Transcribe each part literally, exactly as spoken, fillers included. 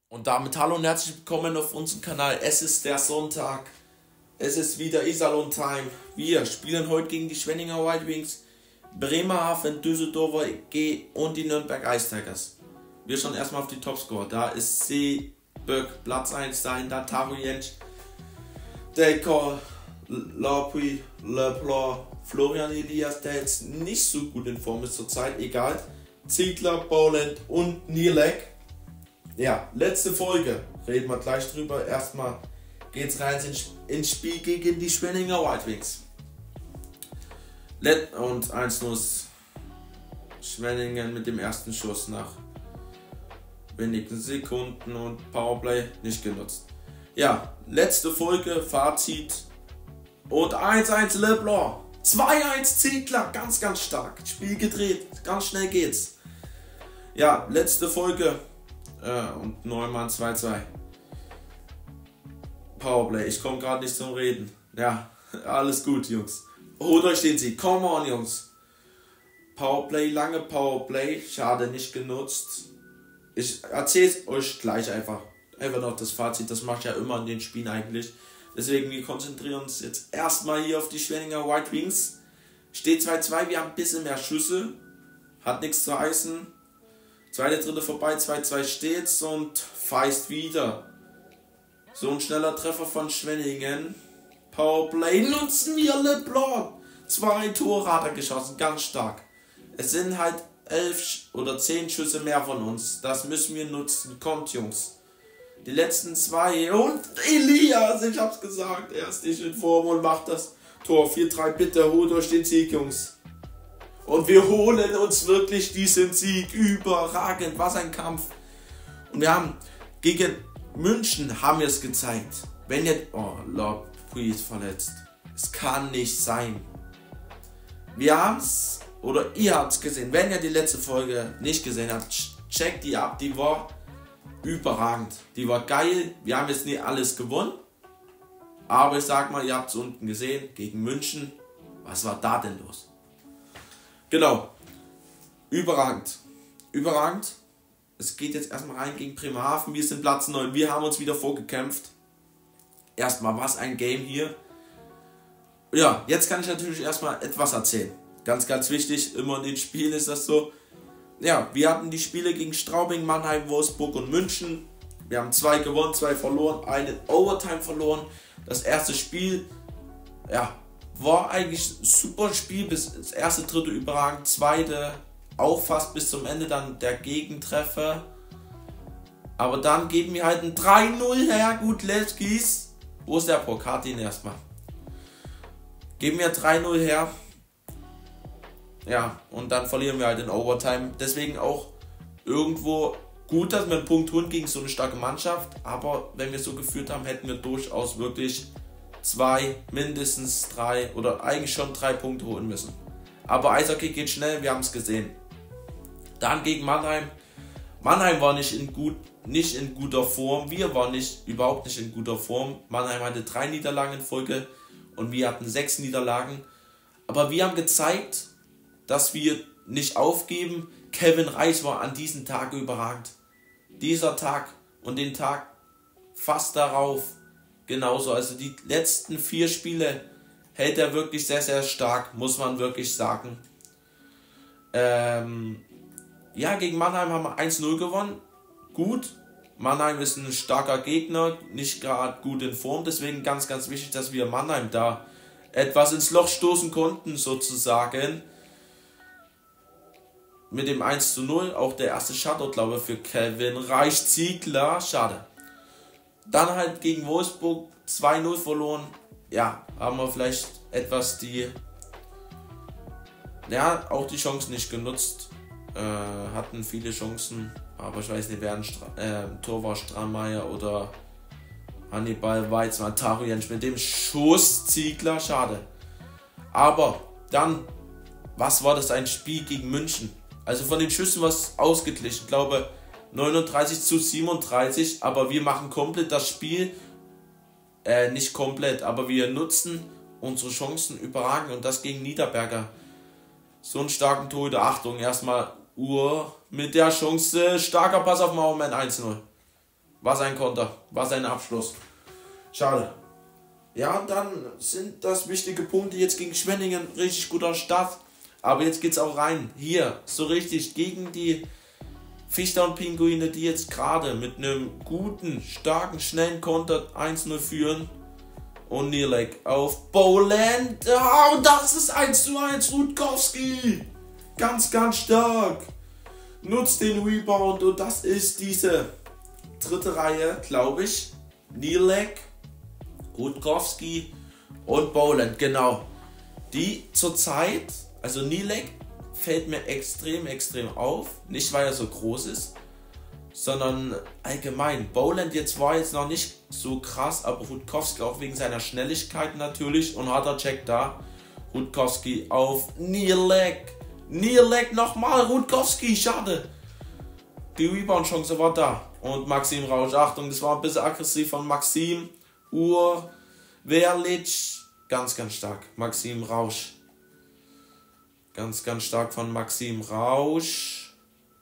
Und damit hallo und herzlich willkommen auf unserem Kanal. Es ist der Sonntag. Es ist wieder Iserlohn Time. Wir spielen heute gegen die Schwenninger White Wings, Bremerhaven, Düsseldorfer E G und die Nürnberg Ice Tigers. Wir schauen erstmal auf die Topscore. Da ist C. Böck Platz eins, dahinter Taru Jentsch, Decker, Lapui, Lepler, Florian Elias, der jetzt nicht so gut in Form ist zurzeit, egal. Ziegler, Boland und Nielek. Ja, letzte Folge, reden wir gleich drüber. Erstmal geht's rein ins Spiel gegen die Schwenninger White Wings. Let und eins null Schwenningen mit dem ersten Schuss nach wenigen Sekunden und Powerplay nicht genutzt. Ja, letzte Folge, Fazit und eins eins Leblanc, zwei eins Ziegler, ganz ganz stark, Spiel gedreht, ganz schnell geht's. Ja, letzte Folge äh, und Neumann zwei zwei. Powerplay, ich komme gerade nicht zum Reden. Ja, alles gut, Jungs. Holt euch den Sieg, come on, Jungs. Powerplay, lange Powerplay, schade nicht genutzt. Ich erzähle es euch gleich einfach. Einfach noch das Fazit, das mache ich ja immer in den Spielen eigentlich. Deswegen, wir konzentrieren uns jetzt erstmal hier auf die Schwenninger White Wings. Steht zwei zwei, wir haben ein bisschen mehr Schüsse. Hat nichts zu heißen. Zweite, dritte vorbei, zwei zwei steht's und Feist wieder. So ein schneller Treffer von Schwenningen. Powerplay nutzen wir Leblanc. Zwei Tore hat er geschossen, ganz stark. Es sind halt elf oder zehn Schüsse mehr von uns. Das müssen wir nutzen. Kommt, Jungs. Die letzten zwei. Und Elias, ich hab's gesagt. Er ist nicht in Form und macht das Tor. vier drei, bitte holt euch den Sieg, Jungs. Und wir holen uns wirklich diesen Sieg. Überragend. Was ein Kampf. Und wir haben gegen München haben wir es gezeigt. Wenn ihr... Oh, Lapui ist verletzt. Es kann nicht sein. Wir haben es... Oder ihr habt es gesehen. Wenn ihr die letzte Folge nicht gesehen habt, checkt die ab. Die war überragend. Die war geil. Wir haben jetzt nicht alles gewonnen. Aber ich sag mal, ihr habt es unten gesehen. Gegen München. Was war da denn los? Genau. Überragend. Überragend. Es geht jetzt erstmal rein gegen Bremerhaven. Wir sind Platz neun. Wir haben uns wieder vorgekämpft. Erstmal, was ein Game hier. Ja, jetzt kann ich natürlich erstmal etwas erzählen. Ganz, ganz wichtig, immer in den Spielen ist das so. Ja, wir hatten die Spiele gegen Straubing, Mannheim, Wolfsburg und München. Wir haben zwei gewonnen, zwei verloren, einen Overtime verloren. Das erste Spiel, ja, war eigentlich ein super Spiel, bis das erste Drittel überragend, zweite auch fast bis zum Ende, dann der Gegentreffer. Aber dann geben wir halt ein drei null her, gut, Lewskis. Wo ist der Pokatin erstmal? Geben wir drei null her. Ja, und dann verlieren wir halt in Overtime. Deswegen auch irgendwo gut, dass wir einen Punkt holen gegen so eine starke Mannschaft. Aber wenn wir so geführt haben, hätten wir durchaus wirklich zwei, mindestens drei oder eigentlich schon drei Punkte holen müssen. Aber Eishockey geht schnell, wir haben es gesehen. Dann gegen Mannheim. Mannheim war nicht in, gut, nicht in guter Form. Wir waren nicht, überhaupt nicht in guter Form. Mannheim hatte drei Niederlagen in Folge und wir hatten sechs Niederlagen. Aber wir haben gezeigt, dass wir nicht aufgeben. Kevin Reis war an diesem Tag überragend. Dieser Tag und den Tag fast darauf genauso. Also die letzten vier Spiele hält er wirklich sehr, sehr stark, muss man wirklich sagen. Ähm, ja, gegen Mannheim haben wir eins null gewonnen. Gut. Mannheim ist ein starker Gegner, nicht gerade gut in Form. Deswegen ganz, ganz wichtig, dass wir Mannheim da etwas ins Loch stoßen konnten, sozusagen. Mit dem eins zu null, auch der erste Shutout, glaube ich, für Kevin Reich Ziegler, schade. Dann halt gegen Wolfsburg zwei null verloren. Ja, haben wir vielleicht etwas die, ja, auch die Chancen nicht genutzt. Äh, hatten viele Chancen, aber ich weiß nicht, wer ein Stra äh, Tor war, Strammeier oder Hannibal Weizmann, Taru Jentsch mit dem Schuss Ziegler, schade. Aber dann, was war das, ein Spiel gegen München? Also von den Schüssen war es ausgeglichen, ich glaube neununddreißig zu siebenunddreißig, aber wir machen komplett das Spiel, äh, nicht komplett, aber wir nutzen unsere Chancen überragend und das gegen Niederberger. So einen starken Torhüter, Achtung, erstmal Uhr mit der Chance, starker Pass auf Mauermann, eins null. Was ein Konter, was ein Abschluss. Schade. Ja, dann sind das wichtige Punkte jetzt gegen Schwenningen. Richtig guter Start. Aber jetzt geht's auch rein. Hier, so richtig gegen die Fichter und Pinguine, die jetzt gerade mit einem guten, starken, schnellen Konter eins null führen. Und Nierleck auf Boland. Oh, und das ist eins zu eins. Rutkowski. Ganz, ganz stark. Nutzt den Rebound. Und das ist diese dritte Reihe, glaube ich. Nierleck, Rutkowski und Boland. Genau. Die zurzeit, also Nierleck fällt mir extrem, extrem auf. Nicht, weil er so groß ist, sondern allgemein. Boland jetzt war jetzt noch nicht so krass, aber Rutkowski auch wegen seiner Schnelligkeit natürlich. Und harter Check da. Rutkowski auf Nierleck. Nierleck nochmal. Rutkowski, schade. Die Rebound-Chance war da. Und Maxim Rausch. Achtung, das war ein bisschen aggressiv von Maxim. Ur, Verlic. Ganz, ganz stark. Maxim Rausch. Ganz, ganz stark von Maxim Rausch.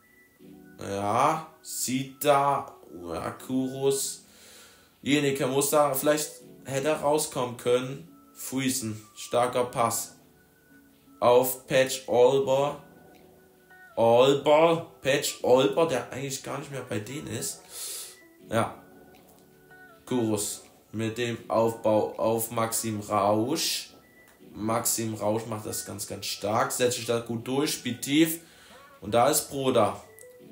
Ja, Sita, Akurus. Jenike muss da, vielleicht hätte er rauskommen können. Friesen, starker Pass. Auf Patch Olber. Olber, Patch Olber, der eigentlich gar nicht mehr bei denen ist. Ja. Kurus mit dem Aufbau auf Maxim Rausch. Maxim Rausch macht das ganz, ganz stark. Setzt sich da gut durch, spielt tief. Und da ist Broda.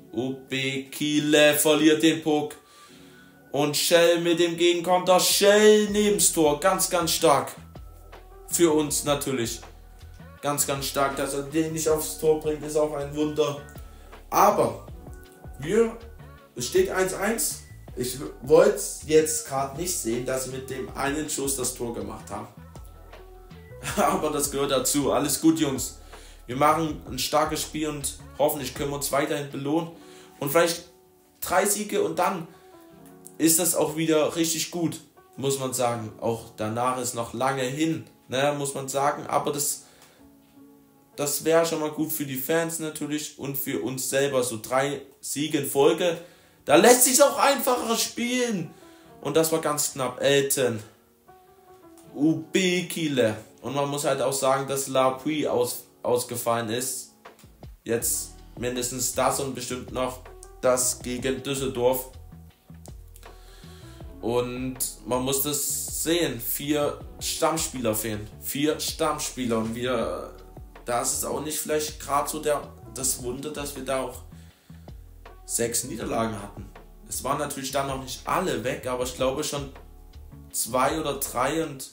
Ubekile verliert den Puck. Und Shell mit dem Gegenkonter. Shell neben's Tor. Ganz, ganz stark. Für uns natürlich. Ganz, ganz stark. Dass er den nicht aufs Tor bringt, ist auch ein Wunder. Aber wir, es steht eins eins. Ich wollte jetzt gerade nicht sehen, dass sie mit dem einen Schuss das Tor gemacht haben. Aber das gehört dazu. Alles gut, Jungs. Wir machen ein starkes Spiel und hoffentlich können wir uns weiterhin belohnen. Und vielleicht drei Siege und dann ist das auch wieder richtig gut, muss man sagen. Auch danach ist noch lange hin, ne, muss man sagen. Aber das, das wäre schon mal gut für die Fans natürlich und für uns selber. So drei Siege in Folge. Da lässt sich auch einfacher spielen. Und das war ganz knapp. Elton. Ubekile. Und man muss halt auch sagen, dass Lapui aus, ausgefallen ist. Jetzt mindestens das und bestimmt noch das gegen Düsseldorf. Und man muss das sehen. Vier Stammspieler fehlen. Vier Stammspieler. Und wir, da ist es auch nicht vielleicht gerade so der, das Wunder, dass wir da auch sechs Niederlagen hatten. Es waren natürlich dann noch nicht alle weg, aber ich glaube schon zwei oder drei und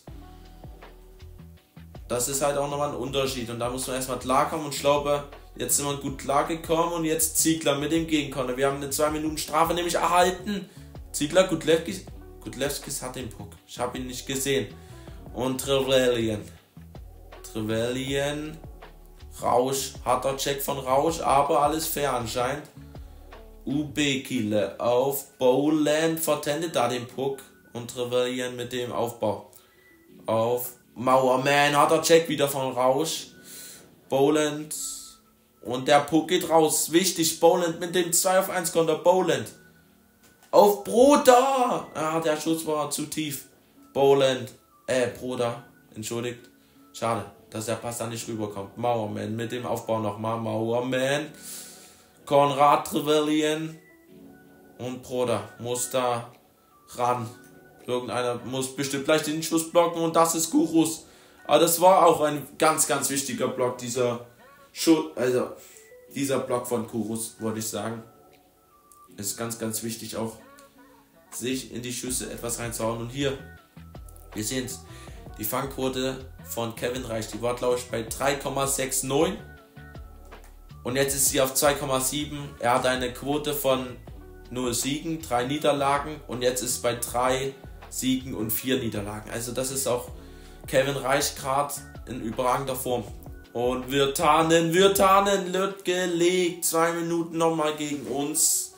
das ist halt auch nochmal ein Unterschied und da muss man erstmal klarkommen und ich glaube, jetzt sind wir gut klargekommen und jetzt Ziegler mit dem Gegenkonter. Wir haben eine zwei Minuten Strafe nämlich erhalten. Ziegler, Gudlewskis, Gudlewskis hat den Puck. Ich habe ihn nicht gesehen. Und Trevelyan. Trevelyan. Rausch, harter Check von Rausch, aber alles fair anscheinend. Ubekile auf Boland, vertendet da den Puck und Trevelyan mit dem Aufbau. Auf Mauerman, harter Check wieder von Rausch. Boland und der Puck geht raus. Wichtig, Boland mit dem zwei auf eins Konter. Boland auf Broda. Ah, der Schuss war zu tief. Boland, äh, Broda, entschuldigt. Schade, dass der Pass da nicht rüberkommt. Mauerman mit dem Aufbau nochmal. Mauerman. Konrad Trevelyan und Broda muss da ran. Irgendeiner muss bestimmt gleich den Schuss blocken und das ist Kurus. Aber das war auch ein ganz, ganz wichtiger Block, dieser Schuss, also dieser Block von Kurus, wollte ich sagen. Ist ganz, ganz wichtig auch, sich in die Schüsse etwas reinzuhauen. Und hier, wir sehen es, die Fangquote von Kevin Reich, die war glaube ich bei drei Komma neunundsechzig. Und jetzt ist sie auf zwei Komma sieben. Er hat eine Quote von null Siegen, drei Niederlagen. Und jetzt ist es bei drei Siegen und vier Niederlagen. Also das ist auch Kevin Reich gerade in überragender Form. Und wir tarnen, wir tarnen, wird gelegt. Zwei Minuten nochmal gegen uns.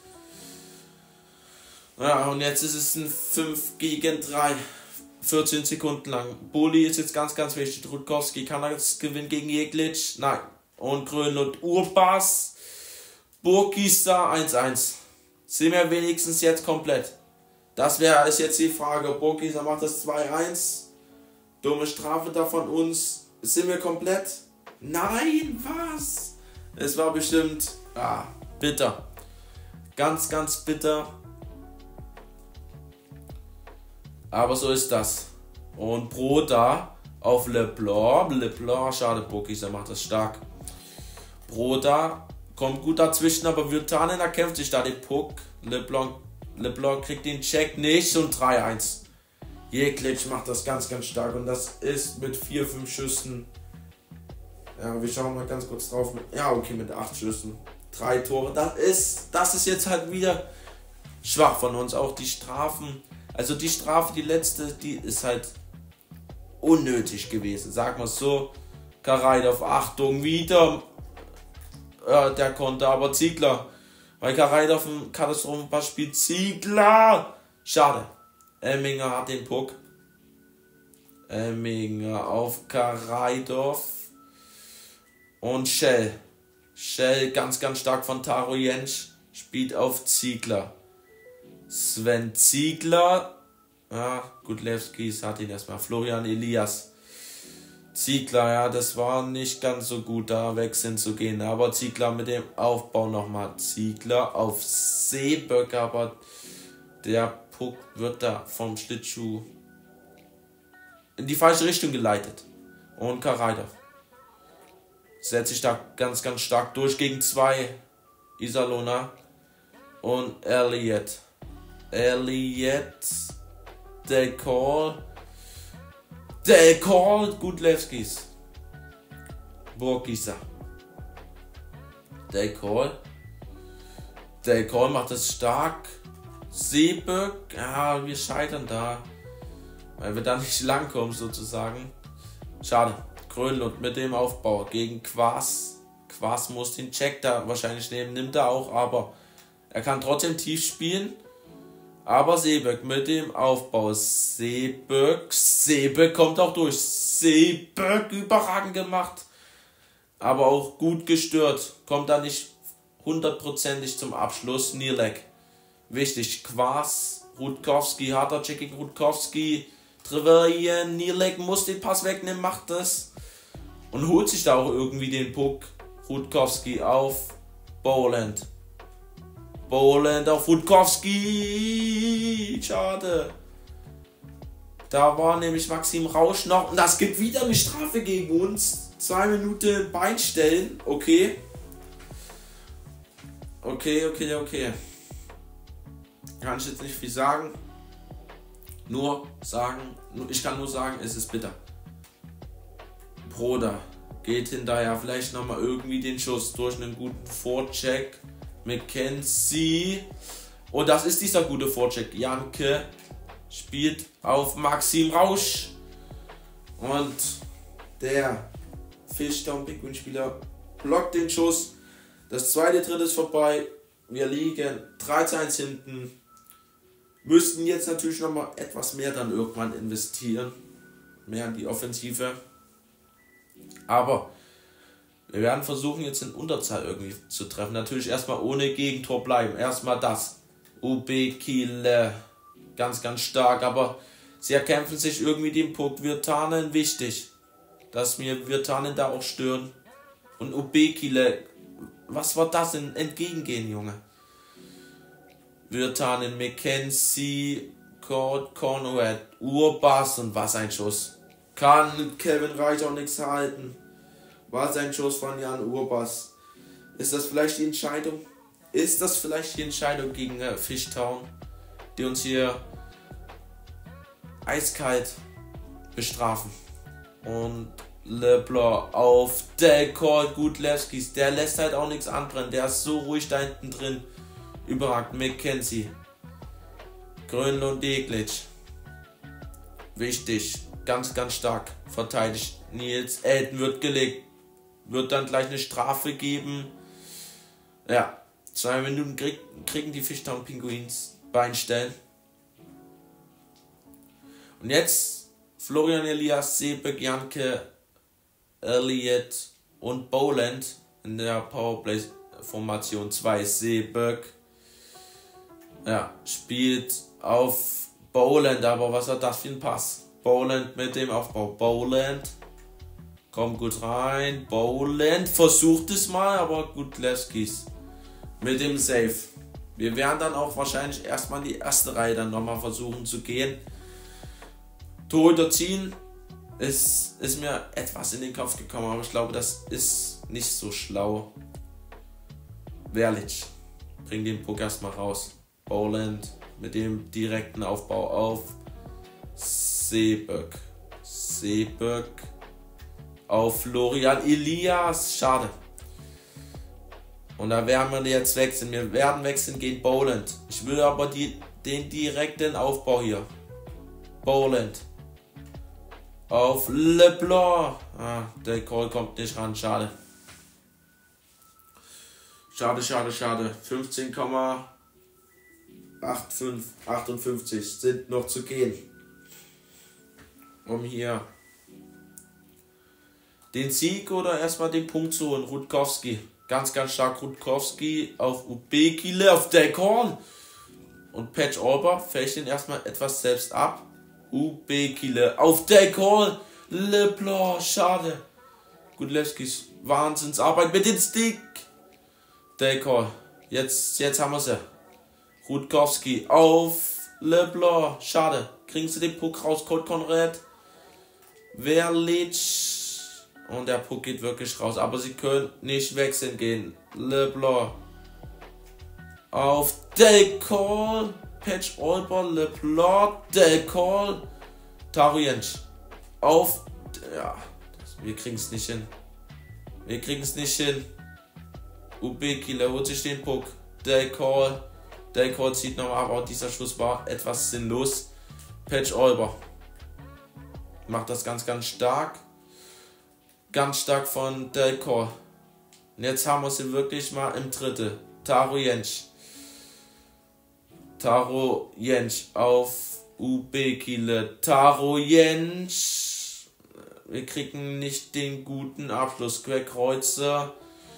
Ja, und jetzt ist es ein fünf gegen drei. vierzehn Sekunden lang. Bulli ist jetzt ganz, ganz wichtig. Rutkowski kann er jetzt gewinnen gegen Jeglic? Nein. Und Grönlund Urbas. Burgista eins eins. Sind wir wenigstens jetzt komplett. Das wäre ist jetzt die Frage. Burgkieser macht das zwei eins. Dumme Strafe da von uns. Sind wir komplett? Nein, was? Es war bestimmt ah, bitter. Ganz, ganz bitter. Aber so ist das. Und Broda auf LeBlanc. LeBlanc, schade, Burgkieser macht das stark. Broda kommt gut dazwischen, aber Virtanen erkämpft sich da den Puck. LeBlanc, LeBlanc kriegt den Check nicht und drei eins. Jeglitsch macht das ganz, ganz stark und das ist mit vier, fünf Schüssen. Ja, wir schauen mal ganz kurz drauf. Ja, okay, mit acht Schüssen. Drei Tore. Das ist, das ist jetzt halt wieder schwach von uns. Auch die Strafen. Also die Strafe, die letzte, die ist halt unnötig gewesen. Sagen wir es so. Karaidov, Achtung, wieder. Ja, der konnte aber Ziegler. Weil Karaidov ein Katastrophenpass spielt. Ziegler! Schade. Emminger hat den Puck. Emminger auf Karaidov. Und Schell. Schell ganz, ganz stark von Taro Jentsch. Spielt auf Ziegler. Sven Ziegler. Ja, Gudlewskis hat ihn erstmal. Florian Elias. Ziegler, ja, das war nicht ganz so gut, da wechseln zu gehen. Aber Ziegler mit dem Aufbau nochmal. Ziegler auf Seeböck, aber der Puck wird da vom Schlittschuh in die falsche Richtung geleitet. Und Karaidov setzt sich da ganz, ganz stark durch gegen zwei. Iserlohner und Elliot. Elliot. Del Call. Del Call. Gudlewskis. Burgkieser. Del Call. Del Call macht es stark. Seeböck. Ja, wir scheitern da. Weil wir da nicht langkommen sozusagen. Schade. Grönlund mit dem Aufbau gegen Quas. Quas muss den Check da wahrscheinlich nehmen, nimmt er auch, aber er kann trotzdem tief spielen. Aber Seeböck mit dem Aufbau. Seeböck. Seeböck kommt auch durch. Seeböck überragend gemacht. Aber auch gut gestört. Kommt da nicht hundertprozentig zum Abschluss. Nierlek. Wichtig. Quas. Rutkowski. Harter Check gegen Rutkowski. Trevelyan. Nierlek muss den Pass wegnehmen. Macht das. Und holt sich da auch irgendwie den Puck. Rutkowski auf Boland. Boland auf Rutkowski. Schade. Da war nämlich Maxim Rausch noch. Und das gibt wieder eine Strafe gegen uns. Zwei Minuten Beinstellen. Okay. Okay, okay, okay. Kann ich jetzt nicht viel sagen. Nur sagen. Ich kann nur sagen, es ist bitter. Broda geht hinterher vielleicht nochmal irgendwie den Schuss durch einen guten Vorcheck. McKenzie. Und das ist dieser gute Vorcheck. Janke spielt auf Maxim Rausch. Und der Fischtown Pinguin-Spieler blockt den Schuss. Das zweite Drittel ist vorbei. Wir liegen drei zu eins hinten. Müssten jetzt natürlich nochmal etwas mehr dann irgendwann investieren. Mehr in die Offensive. Aber wir werden versuchen, jetzt in Unterzahl irgendwie zu treffen. Natürlich erstmal ohne Gegentor bleiben. Erstmal das. U B Kiel. Ganz, ganz stark. Aber sie erkämpfen sich irgendwie den Puck. Virtanen wichtig. Dass wir Virtanen da auch stören. Und U B Kiel. Was war das? Ein Entgegengehen, Junge. Virtanen, McKenzie, Cord, Conrad, Urbas und was ein Schuss. Kann Kevin Reich auch nichts halten. Was ein Schuss von Jan Urbas. Ist das vielleicht die Entscheidung? Ist das vielleicht die Entscheidung gegen äh, Fishtown, die uns hier eiskalt bestrafen? Und LeBlanc auf Del Call Gudlewskis. Der lässt halt auch nichts anbrennen. Der ist so ruhig da hinten drin. Überragend. McKenzie. Grönlund Deglitsch. Wichtig. Ganz, ganz stark verteidigt. Nils Elton wird gelegt. Wird dann gleich eine Strafe geben. Ja. Zwei Minuten krieg, kriegen die Fishtown Pinguins Beinstellen. Und jetzt Florian Elias, Seeböck, Janke, Elliot und Boland in der Powerplay-Formation zwei. Seeböck ja, spielt auf Boland, aber was hat das für ein Pass? Boland mit dem Aufbau. Boland. Kommt gut rein. Boland versucht es mal, aber gut, Leskis. Mit dem Save. Wir werden dann auch wahrscheinlich erstmal die erste Reihe dann nochmal versuchen zu gehen. Torhüter ziehen ist, ist mir etwas in den Kopf gekommen, aber ich glaube, das ist nicht so schlau. Verlic. Bring den Puck erstmal raus. Boland mit dem direkten Aufbau auf Seeböck. Seeböck auf Florian Elias. Schade. Und da werden wir jetzt wechseln. Wir werden wechseln gegen Boland. Ich will aber die, den direkten Aufbau hier. Boland. Auf LeBlanc. Ah, der Call kommt nicht ran. Schade. Schade, schade, schade. fünfzehn Komma achtundfünfzig sind noch zu gehen. Um hier den Sieg oder erstmal den Punkt zu holen. Rutkowski. Ganz, ganz stark Rutkowski auf Ubekile, auf Dekorn. Und Patch Alber fällt ihn erstmal etwas selbst ab. Ubekile auf Dekorn. LeBlanc, schade. Gudlewskis Wahnsinnsarbeit mit dem Stick. Dekorn. Jetzt, jetzt haben wir sie. Rutkowski auf LeBlanc, schade. Kriegen sie den Puck raus, Code Konrad. Verlic. Und der Puck geht wirklich raus. Aber sie können nicht wechseln gehen. LeBlanc. Auf Dekorn. Patch Alber. LeBlanc. Dekorn. Tarujensch. Auf. Ja. Wir kriegen es nicht hin. Wir kriegen es nicht hin. Ubekile holt sich den Puck. Dekorn. Dekorn zieht nochmal ab. Aber dieser Schuss war etwas sinnlos. Patch Alber. Macht das ganz, ganz stark. Ganz stark von Dekorn. Und jetzt haben wir sie wirklich mal im Dritte. Taro Jensch. Taro Jensch auf Ubekile. Taro Jensch. Wir kriegen nicht den guten Abschluss. Querkreuzer.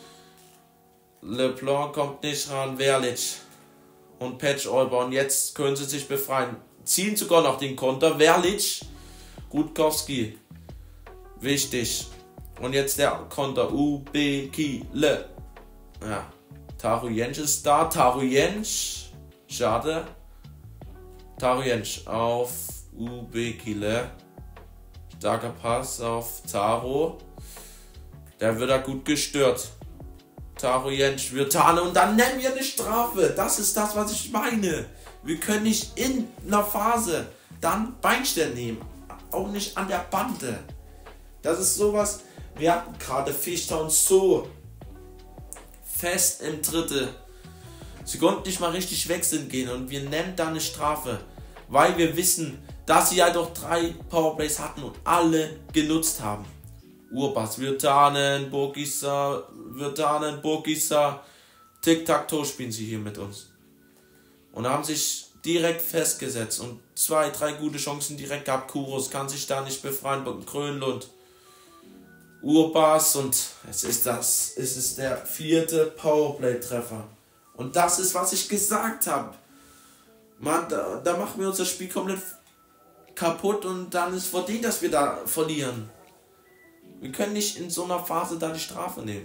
LeBlanc kommt nicht ran. Verlic. Und Patch Alber. Und jetzt können sie sich befreien. Ziehen sogar noch den Konter. Verlic. Rutkowski. Wichtig. Und jetzt der Konter. Ubekile. Ja. Tarujensch ist da. Tarujensch. Schade. Tarujensch auf Ubekile. Starker Pass auf Taro. Der wird da gut gestört. Tarujensch wird Tane und dann nehmen wir eine Strafe. Das ist das, was ich meine. Wir können nicht in einer Phase dann Beinstellen nehmen. Auch nicht an der Bande. Das ist sowas. Wir hatten gerade Fishtown so fest im Dritte. Sie konnten nicht mal richtig wechseln gehen und wir nennen da eine Strafe, weil wir wissen, dass sie ja doch drei Powerplays hatten und alle genutzt haben. Urbas, Virtanen, Burgisa, Virtanen, Burgisa, Tic-Tac-Toe spielen sie hier mit uns. Und haben sich direkt festgesetzt und zwei, drei gute Chancen direkt gehabt. Kuros kann sich da nicht befreien, Grönlund. Urbas und es ist das, es ist der vierte Powerplay-Treffer. Und das ist, was ich gesagt habe. Mann, da, da machen wir unser Spiel komplett kaputt und dann ist verdient, dass wir da verlieren. Wir können nicht in so einer Phase da die Strafe nehmen.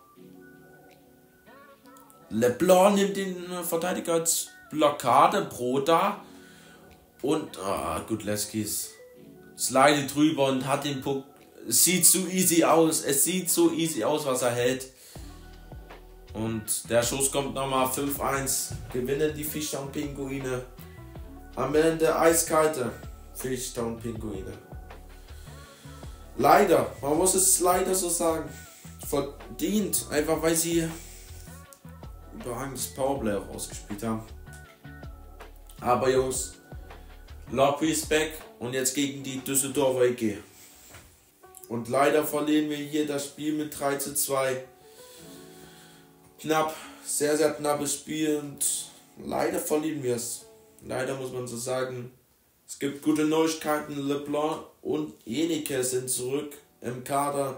LeBlanc nimmt den Verteidiger als Blockade, Broda und ah, Gudlewskis slidet drüber und hat den Puck. Es sieht so easy aus. Es sieht so easy aus, was er hält. Und der Schuss kommt nochmal fünf eins. Gewinnen die Fishtown Pinguine. Am Ende eiskalte Fishtown Pinguine. Leider, man muss es leider so sagen. Verdient. Einfach weil sie überragendes Powerplay rausgespielt haben. Aber Jungs, Lobby ist back und jetzt gegen die Düsseldorfer E G. Und leider verlieren wir hier das Spiel mit drei zu zwei. Knapp, sehr, sehr knappes Spiel und leider verlieren wir es. Leider muss man so sagen. Es gibt gute Neuigkeiten. LeBlanc und Jenike sind zurück im Kader.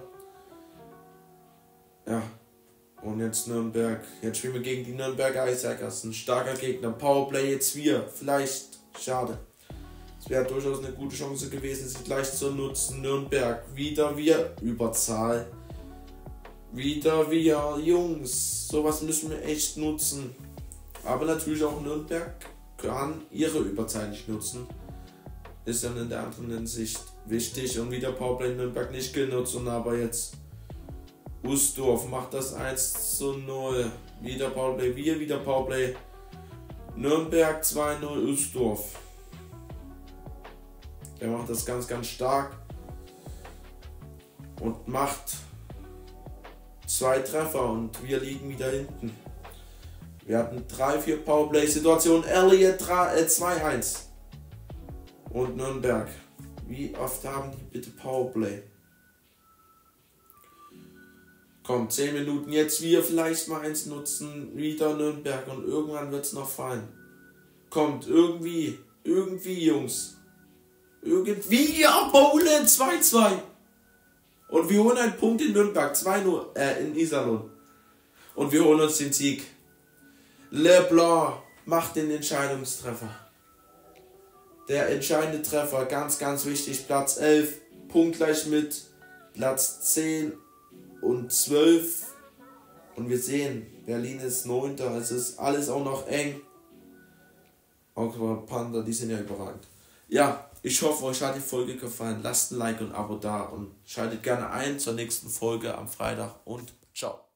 Ja, und jetzt Nürnberg. Jetzt spielen wir gegen die Nürnberger Eisäckers. Ein starker Gegner. Powerplay jetzt wir. Vielleicht Schade. Es wäre durchaus eine gute Chance gewesen, sie gleich zu nutzen. Nürnberg, wieder wir, Überzahl. Wieder wir, Jungs. Sowas müssen wir echt nutzen. Aber natürlich auch Nürnberg kann ihre Überzahl nicht nutzen. Ist dann in der anderen Hinsicht wichtig. Und wieder Powerplay Nürnberg nicht genutzt. Und aber jetzt Ustorf macht das eins zu null. Wieder Powerplay, wir, wieder Powerplay Nürnberg zwei null Ustorf. Der macht das ganz, ganz stark und macht zwei Treffer und wir liegen wieder hinten. Wir hatten drei vier Powerplay-Situationen. Elliot zwei eins. Und Nürnberg. Wie oft haben die bitte Powerplay? Komm, zehn Minuten. Jetzt wir vielleicht mal eins nutzen. Wieder Nürnberg und irgendwann wird es noch fallen. Kommt, irgendwie. Irgendwie, Jungs. Irgendwie, ja, Bowlen zwei zwei. Und wir holen einen Punkt in Nürnberg, zwei null, äh, in Iserlohn. Und wir holen uns den Sieg. LeBlanc macht den Entscheidungstreffer. Der entscheidende Treffer, ganz, ganz wichtig, Platz elf, punktgleich mit Platz zehn und zwölf. Und wir sehen, Berlin ist neunter, es ist alles auch noch eng. Auch Panda, die sind ja überragend. Ja, ich hoffe, euch hat die Folge gefallen. Lasst ein Like und ein Abo da und schaltet gerne ein zur nächsten Folge am Freitag und ciao.